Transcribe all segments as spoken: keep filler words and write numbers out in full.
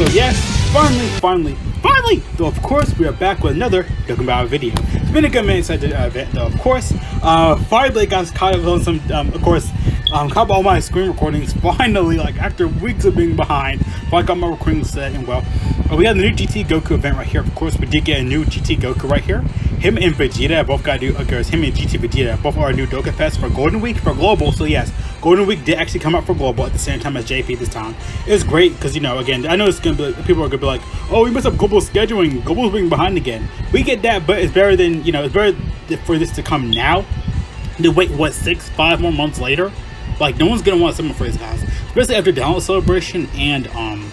yes, finally, finally, finally! Though of course we are back with another Dokkan Battle video. It's been a good minute since the uh, event though, of course. Uh, finally got caught up on some, um, of course, um, caught up all my screen recordings finally, like after weeks of being behind. I got my recording set and well. Uh, we got the new G T Goku event right here. Of course, we did get a new G T Goku right here. Him and Vegeta both got new, okay, him and G T Vegeta both are new Dokkan Fest for Golden Week for Global. So yes, Golden Week did actually come out for Global at the same time as J P this time. It's great because, you know, again, I know it's gonna be, people are gonna be like, oh, we messed up Global scheduling. Global's being behind again. We get that, but it's better than, you know, it's better for this to come now. To wait, what, six, five more months later? Like, no one's gonna want something for these guys, especially after Download Celebration and um.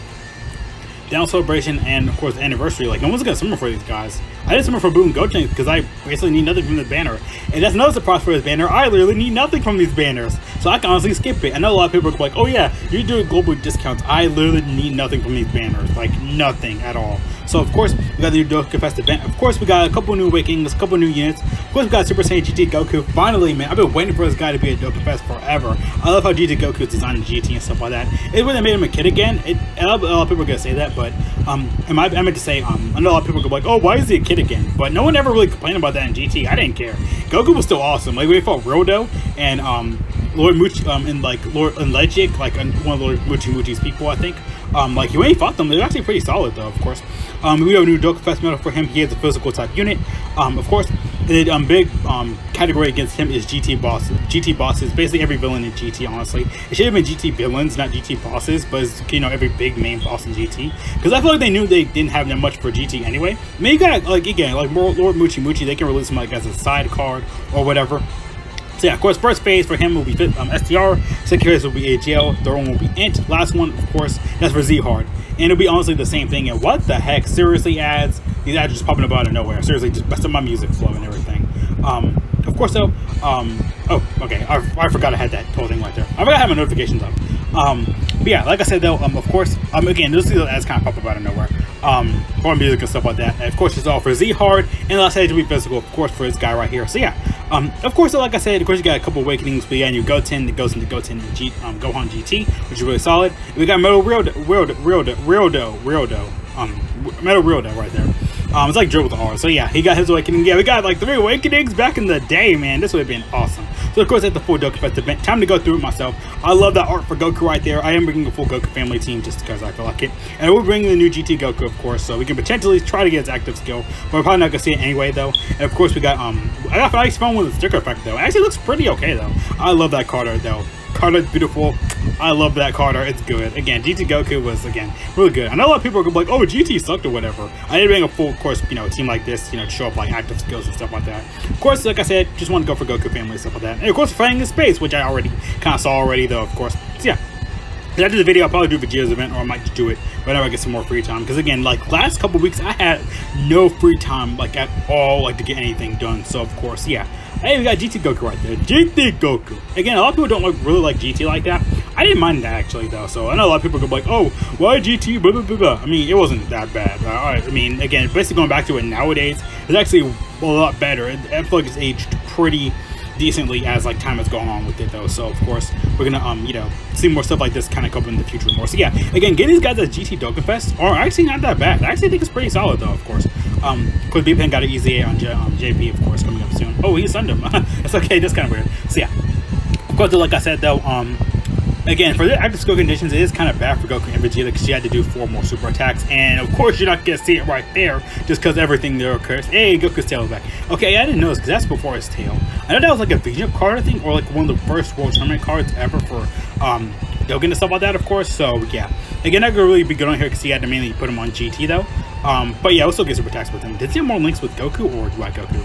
Down Celebration and of course the anniversary. Like, no one's gonna summer for these guys. I did summer for Boom Goten because I basically need nothing from this banner, and that's another surprise for this banner. I literally need nothing from these banners, so I can honestly skip it. I know a lot of people are like, oh yeah, you're doing global discounts. I literally need nothing from these banners, like nothing at all. So of course we got the new Dokkan Fest event. Of course we got a couple new Awakens, a couple new units. Of course we got Super Saiyan G T Goku. Finally, man, I've been waiting for this guy to be a Dokkan Fest forever. I love how G T Goku is designed in G T and stuff like that. It's when they made him a kid again. It, a lot of people are gonna say that, but um, am I, I meant to say um, I know a lot of people go like, oh, why is he a kid again? But no one ever really complained about that in G T. I didn't care. Goku was still awesome. Like, we fought Rodo and um, Lord Muchi, um, and like Lord and Legic, like one of Lord Muchi Muchi's people, I think. Um, like, when he fought them, they're actually pretty solid though, of course. Um, we have a new Dokkan Fest medal for him. He has a physical type unit. Um, of course, the um, big um, category against him is G T bosses. G T bosses, basically every villain in G T, honestly. It should have been G T villains, not G T bosses, but it's, you know, every big main boss in G T. Because I feel like they knew they didn't have that much for G T anyway. I mean, you got, like, again, like Lord Muchi Muchi, they can release him like as a side card or whatever. So yeah, of course, first phase for him will be um, S T R, second phase will be A G L, third one will be Int, last one, of course, that's for Z-Hard. And it'll be honestly the same thing, and what the heck, seriously, ads, these ads just popping up out of nowhere, seriously, just messed up my music flow and everything. Um, of course though, um, oh, okay, I, I forgot I had that whole thing right there. I forgot I had my notifications up. Um, but yeah, like I said though, um, of course, um, again, those ads kind of pop up out of nowhere. Um, for music and stuff like that. And of course, it's all for Z-Hard, and the last stage will be physical, of course, for this guy right here. So yeah, um, of course, like I said, of course, you got a couple awakenings. We got a new Goten that goes into Goten and G, um, Gohan G T, which is really solid. And we got Metal Realdo, Realdo, Realdo, Realdo, Realdo, um, Metal Realdo right there. Um, it's like Drill with the R. So yeah, he got his awakening. Yeah, we got like three awakenings back in the day, man. This would have been awesome. So of course, at the full Dokkan Fest event, time to go through it myself. I love that art for Goku right there. I am bringing a full Goku family team just because I feel like it. And we're bringing the new G T Goku, of course, so we can potentially try to get his active skill. But we're probably not gonna see it anyway, though. And of course, we got um, I got nice fun with the sticker effect though. It actually looks pretty okay though. I love that card art though. Card art's beautiful. I love that card art. It's good. Again, G T Goku was, again, really good. I know a lot of people are like, oh, G T sucked or whatever. I did bring a full, of course, you know, team like this, you know, to show up like active skills and stuff like that. Of course, like I said, just want to go for Goku family and stuff like that. And of course, fighting in space, which I already kind of saw already, though, of course. So yeah. If I do the video, I'll probably do Vegeta's event, or I might just do it whenever I get some more free time. Because again, like last couple weeks, I had no free time, like at all, like to get anything done. So of course, yeah. Hey, we got G T Goku right there. G T Goku. Again, a lot of people don't like, really like G T like that. I didn't mind that actually, though. So I know a lot of people go like, oh, why G T? Blah blah blah blah. I mean, it wasn't that bad. Uh, I mean, again, basically going back to it nowadays, it's actually a lot better. It, I feel like it's aged pretty decently as like time has gone on with it though. So of course we're gonna um you know see more stuff like this kind of come in the future more. So yeah, again, getting these guys at G T Dokkan Fest are actually not that bad. I actually think it's pretty solid though, of course. Um of course, B-Pen got an easy A on J, um, J P, of course, coming up soon. Oh, he sunned him. It's okay, that's kind of weird. So yeah, of course, like I said though, um again, for the active skill conditions, it is kind of bad for Goku and Vegeta because she had to do four more super attacks. And of course, you're not going to see it right there just because everything there occurs. Hey, Goku's tail is back. Okay, I didn't notice because that's before his tail. I know that was like a Vegeta card, I think, or like one of the first World Tournament cards ever for um, Dokkan and stuff like that, of course. So yeah, again, not going to really be good on here because he had to mainly put him on G T though. Um, but yeah, we'll still get super attacks with him. Did he have more links with Goku or do I Goku?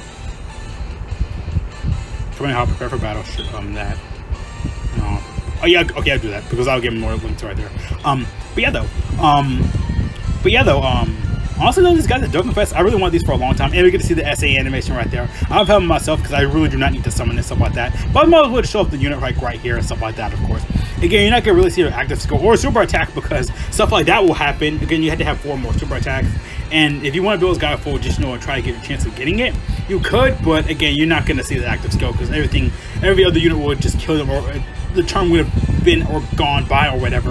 Tell me how to prepare for battle. Um, that. No. Oh yeah, okay, I'll do that because I'll give him more links right there. Um, but yeah though, um, but yeah though, um, honestly though, these guys at Dokkan Fest, I really want these for a long time, and we get to see the S A animation right there. I'm having myself because I really do not need to summon and stuff like that. But I'm always going to show up the unit like right here and stuff like that, of course. Again, you're not gonna really see your active skill or super attack because stuff like that will happen. Again, you had to have four more super attacks, and if you want to build this guy full, just you know, and try to get a chance of getting it, you could. But again, you're not gonna see the active skill because everything, every other unit would just kill them or the turn would have been or gone by or whatever.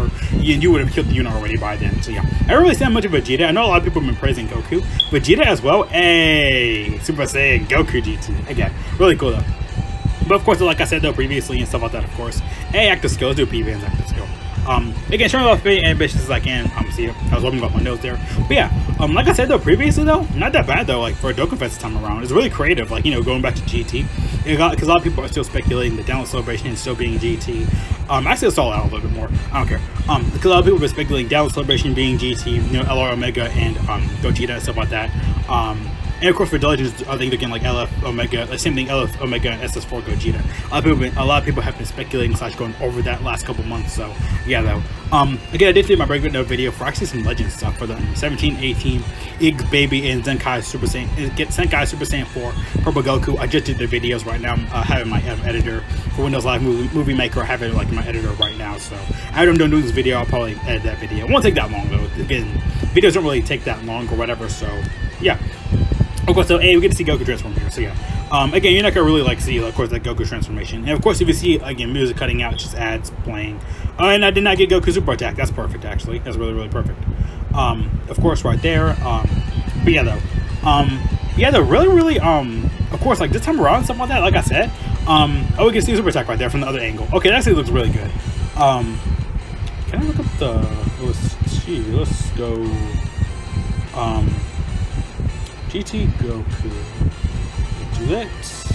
you, you would have killed the unit already by then. So yeah, I don't really stand much of Vegeta. I know a lot of people have been praising Goku. Vegeta as well. Hey, Super Saiyan Goku G T. Again, really cool though. But of course, like I said though previously and stuff like that, of course, A, active skills, do P V's active skill. Um, again, showing off as ambitious as I can. Um, see, I was wiping off my nose there. But yeah, um, like I said though previously though, not that bad though. Like for a Dokkan Fest this time around, it's really creative. Like, you know, going back to G T, because a lot of people are still speculating the Download Celebration is still being G T. Um, I still saw it out a little bit more. I don't care. Um, because a lot of people have been speculating Download Celebration being G T, you know, L R Omega and um Gogeta and stuff like that. Um. And of course for Legends, I think they're getting like L F Omega, the same thing, L F Omega and S S four Gogeta. A lot of people, been, a lot of people have been speculating slash going over that last couple months. So yeah, though. Um, again, I did do my breakdown no video for actually some Legends stuff for the seventeen, eighteen, Iggs Baby, and Zenkai Super Saiyan, get Zenkai Super Saiyan four, Purple Goku. I just did the videos right now. I'm uh, having my um, editor for Windows Live Movie, movie Maker. I have it like in my editor right now. So after I'm done doing this video, I'll probably edit that video. It won't take that long though. Again, videos don't really take that long or whatever. So yeah. Of course, so A, we get to see Goku transform here, so yeah. Um, again, you're not gonna really like see, of course, that Goku transformation. And of course, if you see again music cutting out, it's just ads playing. Uh, and I did not get Goku super attack. That's perfect, actually. That's really, really perfect. Um, of course, right there. Um, but yeah, though. Um, yeah, though, really, really. Um, of course, like this time around, something like that. Like I said. Um, oh, we can see super attack right there from the other angle. Okay, that actually looks really good. Um, can I look up the? Let's see. Let's go. Um. G T Goku. Do that.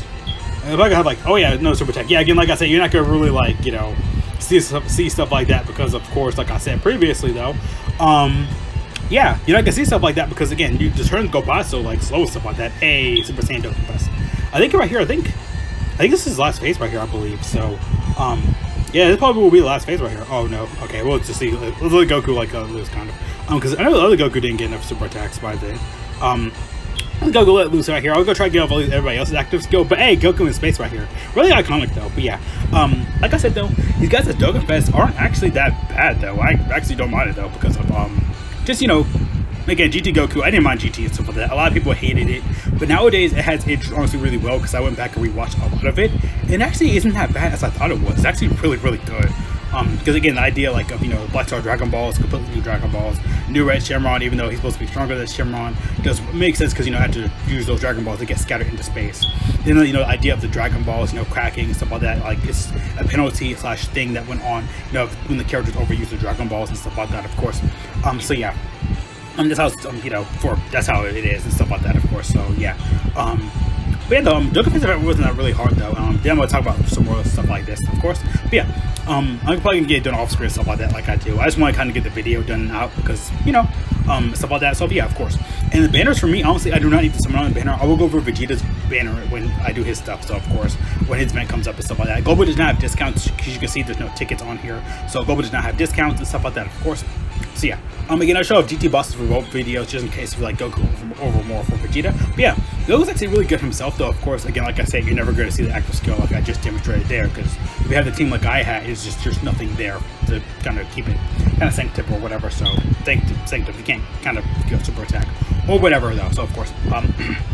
If I could have like, oh yeah, no super attack. Yeah, again, like I said, you're not gonna really like, you know, see stuff, see stuff like that because, of course, like I said previously, though, um, yeah, you're not gonna see stuff like that because again, you just turns go by so like slow and stuff like that. Hey, Super Saiyan Dokkan Fest. I think right here, I think, I think this is the last phase right here, I believe. So, um, yeah, this probably will be the last phase right here. Oh no, okay, we'll just see. Let's let Goku like uh, lose kind of, um, because I know the other Goku didn't get enough super attacks by then. Um. Let's go, go let loose right here. I'll go try to get off all everybody else's active skill. But hey, Goku in space right here. Really iconic though. But yeah. Um, like I said though, these guys at Dokkan Fest aren't actually that bad though. I actually don't mind it though because of um just, you know, again, G T Goku, I didn't mind G T and stuff like that. A lot of people hated it. But nowadays it has aged honestly really well because I went back and rewatched a lot of it. And it actually isn't that bad as I thought it was. It's actually really, really good. Um, because again, the idea like of, you know, Black Star Dragon Balls, completely new Dragon Balls, new Red Shenron, even though he's supposed to be stronger than Shenron, does make sense because, you know, I had to use those Dragon Balls to get scattered into space. Then, you know, the idea of the Dragon Balls, you know, cracking and stuff like that, like it's a penalty slash thing that went on, you know, when the characters overuse the Dragon Balls and stuff like that, of course. Um, so yeah. Um, that's how, um, you know, for, that's how it is and stuff like that, of course, so yeah. Um, But yeah, though, um, Dokkan Fest wasn't that really hard though. Um, then I'm gonna talk about some more stuff like this, of course. But yeah, um, I'm probably gonna get it done off screen stuff like that, like I do. I just want to kind of get the video done out because, you know, um, stuff like that. So yeah, of course. And the banners for me, honestly, I do not need to summon on the banner. I will go over Vegeta's banner when I do his stuff. So of course, when his event comes up and stuff like that. Global does not have discounts because you can see there's no tickets on here. So Global does not have discounts and stuff like that, of course. So yeah, um, again, I show off G T bosses for both videos just in case you like Goku over, over more for Vegeta. But yeah, Goku's actually really good himself though. Of course, again, like I said, you're never going to see the active skill like I just demonstrated there because if you have the team like I had, it's just there's nothing there to kind of keep it kind of sanctum or whatever. So sanctum, sanctum, you can't kind of go super attack or whatever though. So of course, um.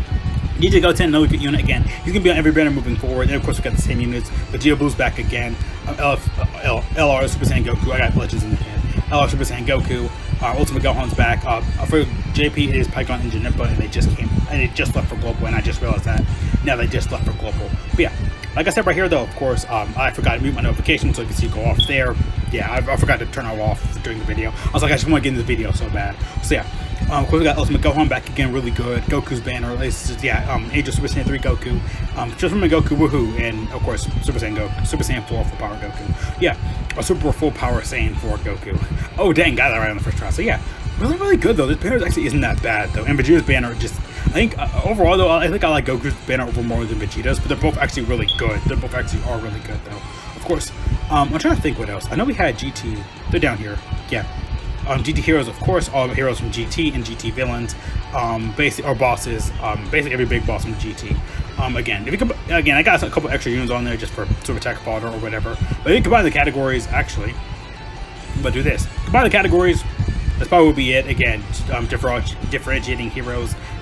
G T Goten, another good unit again. He's gonna be on every banner moving forward, and of course we got the same units. Vegeta Blue's back again. Um, L, F, uh, L, L R Super Saiyan Goku. I got Legends in the head. L R Super Saiyan Goku. Uh, Ultimate Gohan's back. Uh, for J P it is Pikkon and Janemba, and they just came and they just left for Global, and I just realized that. Now they just left for Global. But yeah, like I said right here though, of course, um, I forgot to mute my notifications so you can see it go off there. Yeah, I, I forgot to turn it off during the video. I was like, I just want to get in the video so bad. So yeah. Um, of course, we got Ultimate Gohan back again, really good. Goku's banner, it's just, yeah, um, Age of Super Saiyan three Goku, um, just from a Goku, woohoo, and of course, Super Saiyan Goku, Super Saiyan four for Power Goku. Yeah, a Super Full Power Saiyan for Goku. Oh, dang, got that right on the first try. So yeah, really, really good though. This banner actually isn't that bad though, and Vegeta's banner just, I think uh, overall though, I think I like Goku's banner over more than Vegeta's, but they're both actually really good. They both actually are really good though. Of course, um, I'm trying to think what else. I know we had G T. They're down here. Yeah. Um, G T heroes, of course, all heroes from G T and G T villains, um, basic or bosses, um, basically every big boss from G T. Um, again, if you could, again, I got a couple extra units on there just for super attack fodder or whatever. But if you combine the categories, actually, but do this: combine the categories. That's probably be it. Again, um, differentiating heroes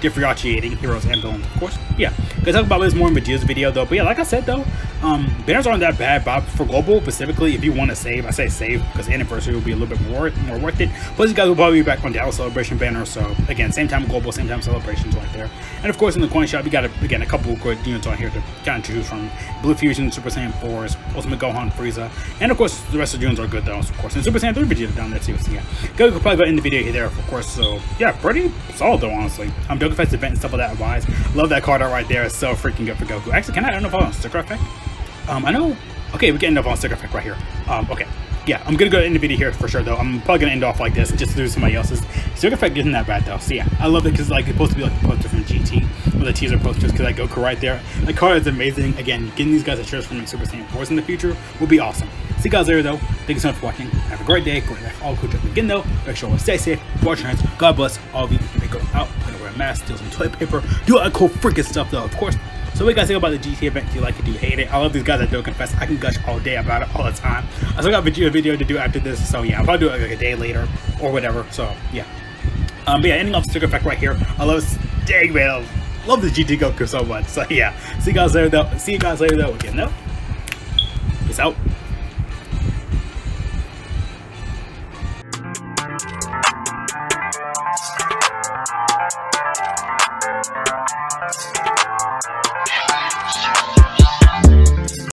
differentiating heroes and villains, of course. Yeah, gonna talk about this more in Vegeta's video though. But yeah, like I said though, um, banners aren't that bad. But for global specifically, if you want to save, I say save because anniversary will be a little bit more more worth it. Plus, you guys will probably be back on Dallas Celebration banner. So again, same time global, same time celebrations right there. And of course, in the coin shop, you got a, again a couple of good units on here to kind of choose from: Blue Fusion, Super Saiyan fours, Ultimate Gohan, Frieza, and of course the rest of the units are good though. Of course, and Super Saiyan three Vegeta down there too. So yeah, go probably go end the video here there, of course. So yeah, pretty solid though, honestly. Um, Dokkan Fest event and stuff like that wise. Love that card art right there. It's so freaking good for Goku. Actually, can I? I don't know if I want sticker effect. Um, I know. Okay, we can end up on sticker effect right here. Um, okay. Yeah, I'm gonna go end the video here for sure though. I'm probably gonna end off like this just to do somebody else's. Sticker effect isn't that bad though. So yeah, I love it because like it's supposed to be like the poster from G T or the teaser posters because I Goku right there. The card is amazing. Again, getting these guys a shirts from like Super Saiyan fours in the future will be awesome. See you guys later though. Thank you so much for watching. Have a great day. Great life. All cool. Again though, make sure to stay safe. Wash your hands. God bless all of you. They go out. Gonna wear a mask. Steal some toilet paper. Do all that cool freaking stuff though. Of course. So what do you guys think about the G T event? Do you like it? Do you hate it? I love these guys at Dokkan Fest. I can gush all day about it all the time. I still got a video to do after this, so yeah, I'll probably do it like a day later or whatever. So yeah, um, but yeah, ending off sticker effect right here. I love this. Dang man, I love the G T Goku so much. So yeah, see you guys later though. See you guys later though. Again though. Peace out.